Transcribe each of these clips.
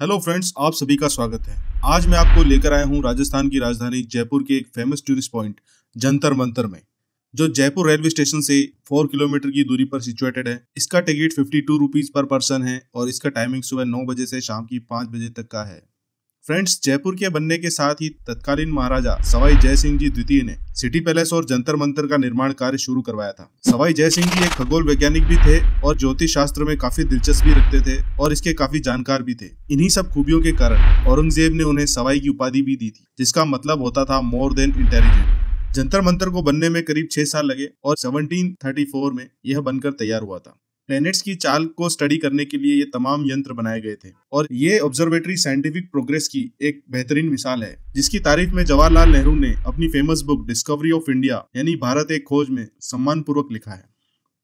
Hello friends, आप सभी का स्वागत है। आज मैं आपको लेकर आया हूँ राजस्थान की राजधानी जयपुर के एक famous tourist point Jantar Mantar में, जो जयपुर रेलवे स्टेशन से 4 किलोमीटर की दूरी पर सिचुएटेड है। इसका टिकट 52 रुपीज पर पर्सन है और इसका टाइमिंग सुबह 9 बजे से शाम की 5 बजे तक का है। फ्रेंड्स, जयपुर के बनने के साथ ही तत्कालीन महाराजा सवाई जय सिंह जी द्वितीय ने सिटी पैलेस और जंतर मंतर का निर्माण कार्य शुरू करवाया था। सवाई जय सिंह जी एक खगोल वैज्ञानिक भी थे और ज्योतिष शास्त्र में काफी दिलचस्पी रखते थे और इसके काफी जानकार भी थे। इन्हीं सब खूबियों के कारण औरंगजेब ने उन्हें सवाई की उपाधि भी दी थी, जिसका मतलब होता था more than intelligent. Jantar Mantar को बनने में करीब 6 साल लगे और 1734 में यह बनकर तैयार हुआ था। प्लैनेट्स की चाल को स्टडी करने के लिए ये तमाम यंत्र बनाए गए थे और ये ऑब्जर्वेटरी साइंटिफिक प्रोग्रेस की एक बेहतरीन मिसाल है, जिसकी तारीफ में जवाहरलाल नेहरू ने अपनी famous book Discovery of India यानी भारत एक खोज में सम्मान पूर्वक लिखा है।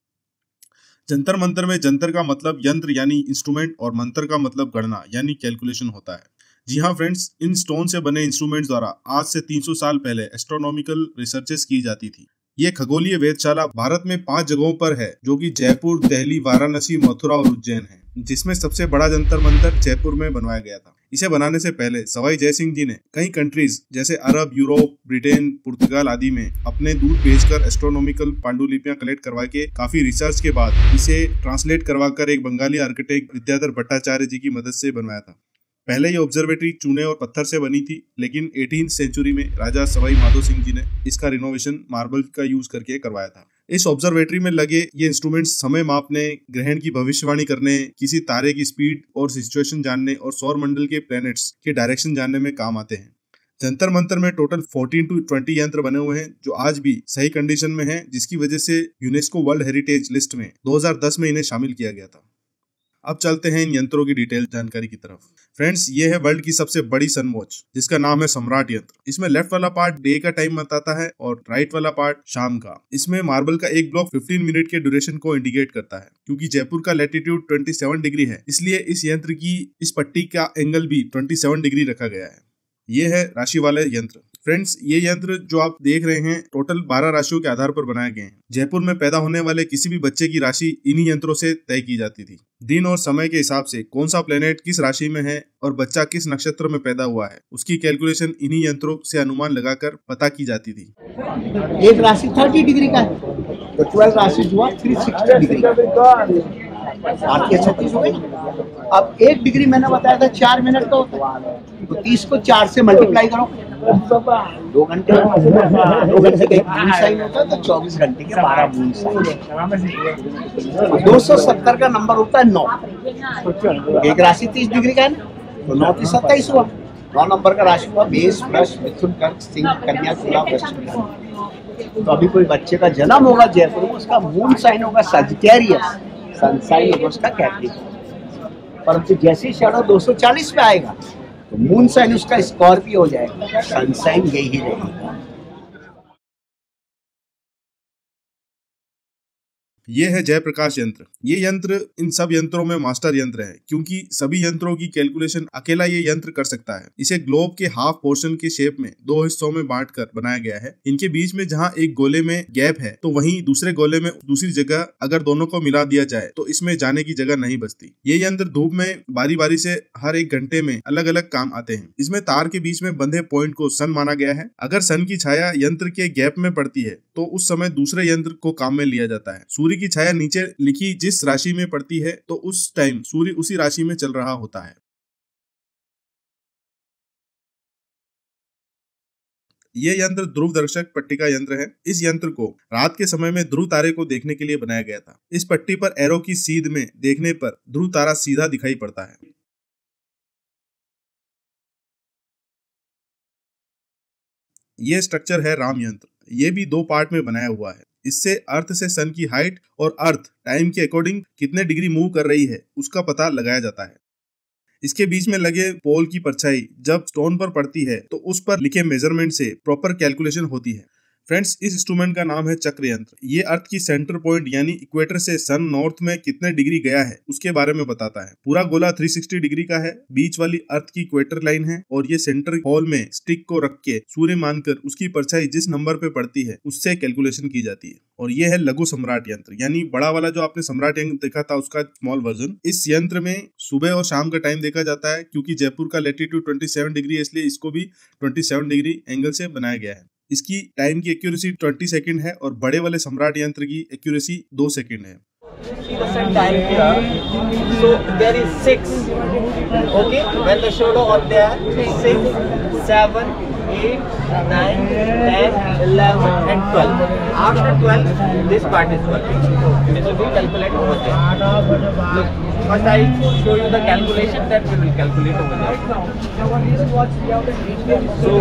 जंतर मंतर में जंतर का मतलब यंत्र यानी इंस्ट्रूमेंट और मंतर का मतलब गणना यानी कैलकुलेशन होता है। जी हाँ फ्रेंड्स, इन स्टोन से बने इंस्ट्रूमेंट्स द्वारा आज से 300 साल पहले एस्ट्रोनॉमिकल रिसर्चेस की जाती थी। ये खगोलीय वेधशाला भारत में 5 जगहों पर है, जो कि जयपुर, दिल्ली, वाराणसी, मथुरा और उज्जैन है, जिसमें सबसे बड़ा जंतर मंतर जयपुर में बनवाया गया था। इसे बनाने से पहले सवाई जय सिंह जी ने कई कंट्रीज जैसे अरब, यूरोप, ब्रिटेन, पुर्तगाल आदि में अपने दूत भेजकर एस्ट्रोनॉमिकल पांडुलिपियां कलेक्ट करवा के काफी रिसर्च के बाद इसे ट्रांसलेट करवाकर एक बंगाली आर्किटेक्ट विद्याधर भट्टाचार्य जी की मदद से बनवाया था। पहले ये ऑब्जर्वेटरी चूने और पत्थर से बनी थी, लेकिन 18th सेंचुरी में राजा सवाई माधो सिंह जी ने इसका रिनोवेशन मार्बल का यूज करके करवाया था। इस ऑब्जर्वेटरी में लगे ये इंस्ट्रूमेंट्स समय मापने, ग्रहण की भविष्यवाणी करने, किसी तारे की स्पीड और सिचुएशन जानने और सौर मंडल के प्लैनेट्स के डायरेक्शन जानने में काम आते हैं। जंतर मंतर में टोटल 14 to 20 यंत्र बने हुए हैं, जो आज भी सही कंडीशन में हैं, जिसकी वजह से यूनेस्को वर्ल्ड हेरिटेज लिस्ट में 2010 में इन्हें शामिल किया गया था। अब चलते हैं इन यंत्रों की डिटेल जानकारी की तरफ। फ्रेंड्स, ये है वर्ल्ड की सबसे बड़ी सन वॉच, जिसका नाम है सम्राट यंत्र। इसमें लेफ्ट वाला पार्ट डे का टाइम बताता है और राइट वाला पार्ट शाम का। इसमें मार्बल का एक ब्लॉक 15 मिनट के ड्यूरेशन को इंडिकेट करता है। क्योंकि जयपुर का लैटिट्यूड 27 डिग्री है, इसलिए इस यंत्र की इस पट्टी का एंगल भी 27 डिग्री रखा गया है। ये है राशि वाले यंत्र। फ्रेंड्स, ये यंत्र जो आप देख रहे हैं टोटल 12 राशियों के आधार पर बनाए गए हैं। जयपुर में पैदा होने वाले किसी भी बच्चे की राशि इन्हीं यंत्रों से तय की जाती थी। दिन और समय के हिसाब से कौन सा प्लेनेट किस राशि में है और बच्चा किस नक्षत्र में पैदा हुआ है, उसकी कैलकुलेशन इन्हीं यंत्रों से अनुमान लगाकर पता की जाती थी। एक राशि 30 डिग्री का है तो 12 राशि जो है 360 डिग्री का। 36 हो गई। अब 1 डिग्री मैंने बताया था 4 मिनट का होता है, तो 30 को 4 से मल्टीप्लाई करो, 2 घंटे। 2 घंटे का एक मून साइन होता है, तो 24 घंटे के 12 मून साइन। 270 का नंबर होता है 9। एक राशि 30 डिग्री का है ना, तो 9 की 27 हुआ। 9 नंबर का राशि हुआ मेष, वृष, मिथुन, कर्क, सिंह, कन्या, तुला, वृश्चिक। तो अभी कोई बच्चे का जन्म होगा जयपुर में, उसका मून साइन होगा सजिटेरियस, सनसाइन होगा उसका कैप्रिकॉर्न। परंतु जैसे ही शैडो 240 पे आएगा तो मून साइन उसका स्कॉर्पियो हो जाएगा, सनसाइन यही रहेगा। ये है जयप्रकाश यंत्र। ये यंत्र इन सब यंत्रों में मास्टर यंत्र है, क्योंकि सभी यंत्रों की कैलकुलेशन अकेला ये यंत्र कर सकता है। इसे ग्लोब के हाफ पोर्शन के शेप में 2 हिस्सों में बांटकर बनाया गया है। इनके बीच में जहाँ एक गोले में गैप है, तो वहीं दूसरे गोले में दूसरी जगह अगर दोनों को मिला दिया जाए तो इसमें जाने की जगह नहीं बचती। ये यंत्र धूप में बारी बारी से हर 1 घंटे में अलग अलग काम आते हैं। इसमें तार के बीच में बंधे पॉइंट को सन माना गया है। अगर सन की छाया यंत्र के गैप में पड़ती है तो उस समय दूसरे यंत्र को काम में लिया जाता है। सूर्य की छाया नीचे लिखी जिस राशि में पड़ती है तो उस टाइम सूर्य उसी राशि में चल रहा होता है। यह यंत्र ध्रुव दर्शक पट्टिका यंत्र है। इस यंत्र को रात के समय में ध्रुव तारे को देखने के लिए बनाया गया था। इस पट्टी पर एरो की सीध में देखने पर ध्रुव तारा सीधा दिखाई पड़ता है। यह स्ट्रक्चर है राम यंत्र। ये भी 2 पार्ट में बनाया हुआ है। इससे अर्थ से सन की हाइट और अर्थ टाइम के अकॉर्डिंग कितने डिग्री मूव कर रही है उसका पता लगाया जाता है। इसके बीच में लगे पोल की परछाई जब स्टोन पर पड़ती है तो उस पर लिखे मेजरमेंट से प्रॉपर कैलकुलेशन होती है। फ्रेंड्स, इस इंस्ट्रूमेंट का नाम है चक्र यंत्र। ये अर्थ की सेंटर पॉइंट यानी इक्वेटर से सन नॉर्थ में कितने डिग्री गया है उसके बारे में बताता है। पूरा गोला 360 डिग्री का है। बीच वाली अर्थ की इक्वेटर लाइन है और ये सेंटर हॉल में स्टिक को रख के सूर्य मानकर उसकी परछाई जिस नंबर पे पड़ती है उससे कैलकुलेशन की जाती है। और ये है लघु सम्राट यंत्र, यानी बड़ा वाला जो आपने सम्राट यंत्र देखा था उसका स्मॉल वर्जन। इस यंत्र में सुबह और शाम का टाइम देखा जाता है, क्योंकि जयपुर का लैटिट्यूड 27 डिग्री है, इसलिए इसको भी 27 डिग्री एंगल से बनाया गया है। इसकी टाइम की एक्यूरेसी 20 सेकंड है और बड़े वाले सम्राट यंत्र की एक्यूरेसी 2 सेकंड है। See the sun dial here. So there is 6. Okay, when the shadow on there 6, 7, 8, 9, 10, 11 and 12. After 12, this part is working. This will be calculated over there. Look, first I show you the calculation that we will calculate over there. So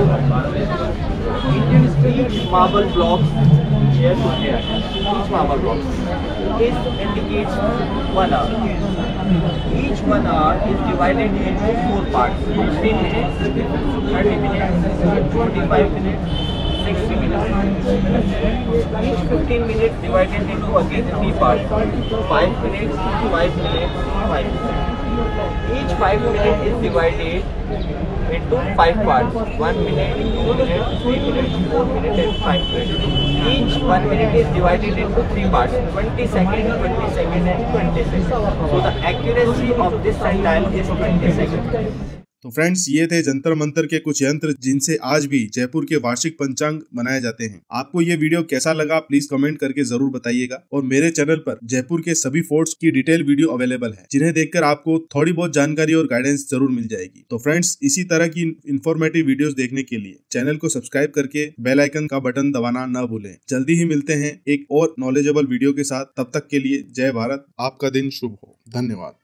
each marble block here to here, each marble block indicates 1 hour. Each 1 hour is divided into 4 parts: 15 minutes, 30 minutes, 45 minutes, 60 minutes. Each 15 minutes divided into again 3 parts: 5 minutes, 5 minutes, 5 minutes. Each 5 minutes is divided into 5 parts: 1 minute, 2 minutes, 3 minutes, 4 minutes and 5 minutes. Each 1 minute is divided into 3 parts: 20 seconds, 20 seconds and 20 seconds. So the accuracy of this sundial is 20 seconds. तो friends, ये थे जंतर मंतर के कुछ यंत्र जिनसे आज भी जयपुर के वार्षिक पंचांग मनाए जाते हैं। आपको ये वीडियो कैसा लगा प्लीज कमेंट करके जरूर बताइएगा। और मेरे चैनल पर जयपुर के सभी फोर्ट्स की डिटेल वीडियो अवेलेबल है, जिन्हें देखकर आपको थोड़ी बहुत जानकारी और गाइडेंस जरूर मिल जाएगी। तो फ्रेंड्स, इसी तरह की इंफॉर्मेटिव वीडियोस देखने के लिए चैनल को सब्सक्राइब करके बेल आइकन का बटन दबाना न भूलें। जल्दी ही मिलते हैं एक और नॉलेजेबल वीडियो के साथ। तब तक के लिए जय भारत। आपका दिन शुभ हो। धन्यवाद।